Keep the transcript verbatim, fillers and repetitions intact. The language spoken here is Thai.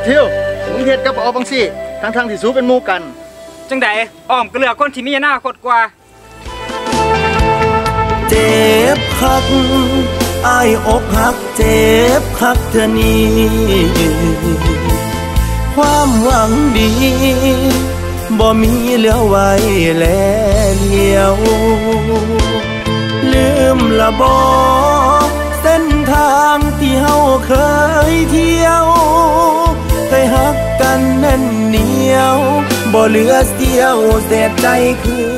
ทิวมึงเฮ็ดกับเอาบังสิทั้งทางที่สู้เป็นหมู่กันจังใดอ้อมก็เลือกคนที่มีอนาคตกว่าเจ็บคักอ้ายอกหักเจ็บคักเธอนี้ความหวังดีบ่มีเหลือไว้แลเลียวลืมละบ่เส้นทางที่เฮาเคยเที่ยวเคยฮักกันแน่นเหนียวบ่เหลือเสียวเศษใจคือ